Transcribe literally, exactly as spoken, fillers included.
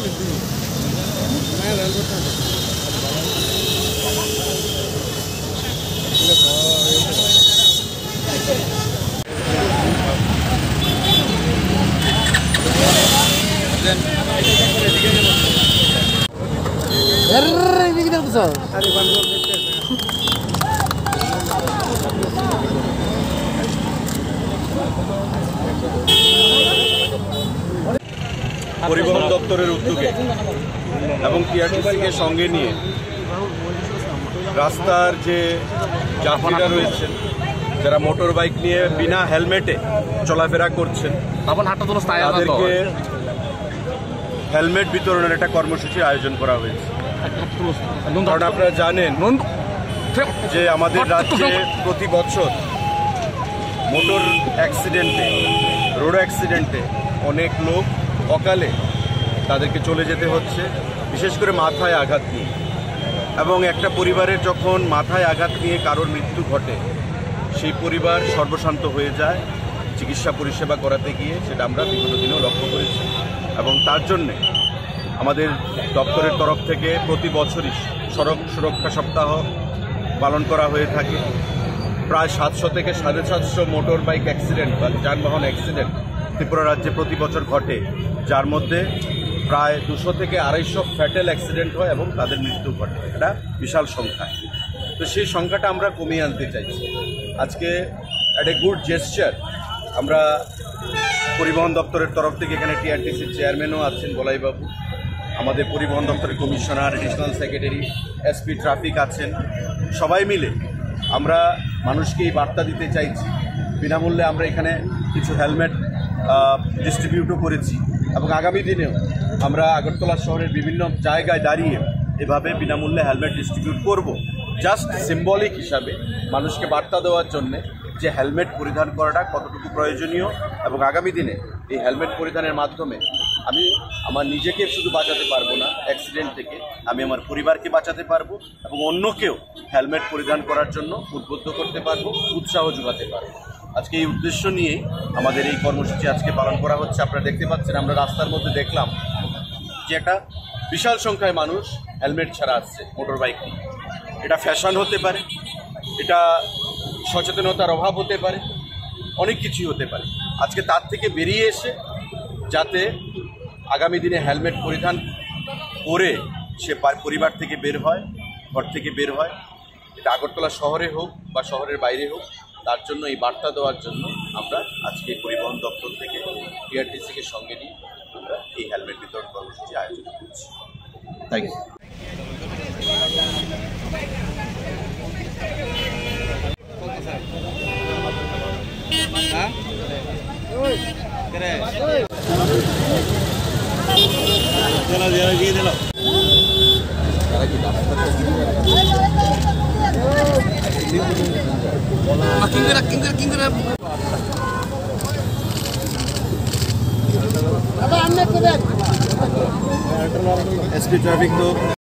Ini kita besar. পরিবহন দপ্তরের উদ্যোগে এবং টিআরটিসিকে সঙ্গে নিয়ে রাস্তার যে যাত্রীরা রয়েছেন, যারা মোটর বাইক নিয়ে বিনা হেলমেটে চলাফেরা করছেন, তাদেরকে হেলমেট বিতরণের একটা কর্মসূচির আয়োজন করা হয়েছে। কারণ আপনারা জানেন যে আমাদের রাজ্যে প্রতি বছর মোটর অ্যাক্সিডেন্টে, রোড অ্যাক্সিডেন্টে অনেক লোক অকালে তাদেরকে চলে যেতে হচ্ছে, বিশেষ করে মাথায় আঘাত নিয়ে। এবং একটা পরিবারের যখন মাথায় আঘাত নিয়ে কারোর মৃত্যু ঘটে, সেই পরিবার সর্বশান্ত হয়ে যায় চিকিৎসা পরিষেবা করাতে গিয়ে। সেটা আমরা বিগত দিনেও লক্ষ্য করেছি এবং তার জন্যে আমাদের দপ্তরের তরফ থেকে প্রতি বছরই সড়ক সুরক্ষা সপ্তাহ পালন করা হয়ে থাকে। প্রায় সাতশো থেকে সাড়ে সাতশো মোটর বাইক অ্যাক্সিডেন্ট বা যানবাহন অ্যাক্সিডেন্ট ত্রিপুরা রাজ্যে প্রতি বছর ঘটে, যার মধ্যে প্রায় দুশো থেকে আড়াইশো ফ্যাটাল অ্যাক্সিডেন্ট হয় এবং তাদের মৃত্যু ঘটে। এটা বিশাল সংখ্যা। তো সেই সংখ্যাটা আমরা কমিয়ে আনতে চাইছি। আজকে অ্যাট এ গুড জেস্চার আমরা পরিবহন দপ্তরের তরফ থেকে, এখানে টিআরটিসির চেয়ারম্যানও আছেন বলাইবাবু, আমাদের পরিবহন দপ্তরের commissioner, additional secretary, SP traffic আছেন, সবাই মিলে আমরা মানুষকে এই বার্তা দিতে চাইছি। বিনামূল্যে আমরা এখানে কিছু হেলমেট ডিস্ট্রিবিউটও করেছি এবং আগামী দিনেও আমরা আগরতলা শহরের বিভিন্ন জায়গায় দাঁড়িয়ে এভাবে বিনামূল্যে হেলমেট ডিস্ট্রিবিউট করব, জাস্ট সিম্বলিক হিসাবে মানুষকে বার্তা দেওয়ার জন্যে যে হেলমেট পরিধান করাটা কতটুকু প্রয়োজনীয়। এবং আগামী দিনে এই হেলমেট পরিধানের মাধ্যমে আমি আমার নিজেকে শুধু বাঁচাতে পারবো না অ্যাক্সিডেন্ট থেকে, আমি আমার পরিবারকে বাঁচাতে পারবো এবং অন্যকেও হেলমেট পরিধান করার জন্য উদ্বুদ্ধ করতে পারবো, উৎসাহ যোগাতে পারবো। আজকে এই উদ্দেশ্য নিয়েই আমাদের এই কর্মসূচি আজকে পালন করা হচ্ছে। আপনারা দেখতে পাচ্ছেন, আমরা রাস্তার মধ্যে দেখলাম যে একটা বিশাল সংখ্যায় মানুষ হেলমেট ছাড়া আসছে মোটর বাইক নিয়ে। এটা ফ্যাশন হতে পারে, এটা সচেতনতার অভাব হতে পারে, অনেক কিছুই হতে পারে। আজকে তার থেকে বেরিয়ে এসে যাতে আগামী দিনে হেলমেট পরিধান করে সে পরিবার থেকে বের হয়, ঘর থেকে বের হয়, এটা আগরতলা শহরে হোক বা শহরের বাইরে হোক, তার জন্য এই বার্তা দেওয়ার জন্য আমরা আজকে পরিবহন দপ্তর থেকে টিআরটিসিকে সঙ্গে নিয়ে আমরা এই হেলমেট বিতরণ কর্মসূচি আয়োজন করছি। Thank you. एसपी ट्रैफिक तो